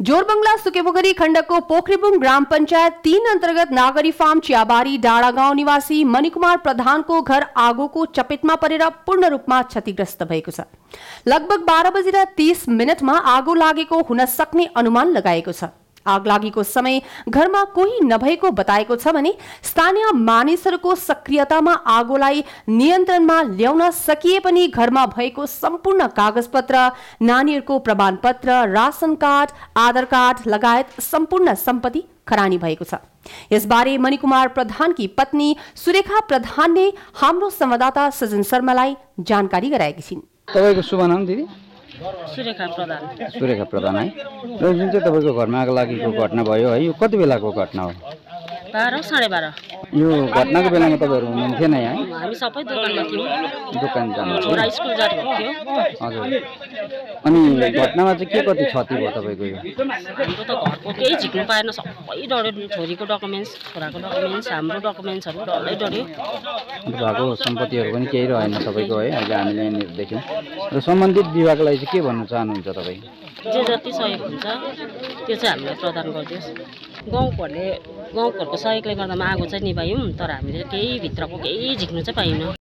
जोरबंगला सुकेपोखरी खण्डको पोखरीबुङ ग्राम पञ्चायत 3 अन्तर्गत नागरी फार्म चियाबारी डाँडा गाउँ निवासी मणिकुमार प्रधानको घर आगोको चपेटमा परेर पूर्ण रूपमा क्षतिग्रस्त भएको छ। लगभग 12:30 आगो लागेको हुन सक्ने अनुमान लगाएको छ। आग लागेको समय घरमा कोही नभएको बताएको छ भने स्थानीय मानिसहरूको सक्रियतामा आगोलाई नियन्त्रणमा ल्याउन सकिए पनि घरमा भएको सम्पूर्ण कागजपत्र, नानीहरूको प्रमाणपत्र, रासन कार्ड, आधार कार्ड लगायत सम्पूर्ण सम्पत्ति खरानी भएको छ। यसबारे मणिकुमार प्रधानकी पत्नी सुरेखा प्रधानले हाम्रो संवाददाता सजन शर्मालाई जानकारी गराएकी छिन्। तपाईको शुभ नाम दिदी? सुरेखा प्रधान। सुरेखा प्रधान है। र जुन चाहिँ तपाईको घरमा आग लागेको घटना भयो है, यो कति बेलाको घटना हो? 12 साढे 12। यो घटनाको बेलामा तपाईहरु हुनुहुन्थेन है? हामी सबै दोकानमा थियौँ। दोकान जानु छोरा स्कुल जानु थियो। हजुर। अनि घटनामा चाहिँ के कति क्षति भयो तपाईको यो? हाम्रो त घरको केही झिक्नु पाएन, सबै डढ्यो। छोरीको डकुमेन्ट्स, छोराको डकुमेन्ट्स, हाम्रो डकुमेन्ट्सहरु डल्लै डढ्यो। भएको सम्पत्तिहरु पनि केही रहेन तपाईको है, अहिले हामीले यहाँनिर देख्यौं। र सम्बन्धित विभागलाई चाहिँ के भन्न चाहनुहुन्छ तपाई? जे जति सहयोग हुन्छ त्यो चाहिँ हामीलाई प्रदान गरिदियोस्। गाउँघरको सहयोगले गर्दामा आगो चाहिँ निभायौँ, तर हामीले केही भित्रको केही झिक्नु चाहिँ पाइएन।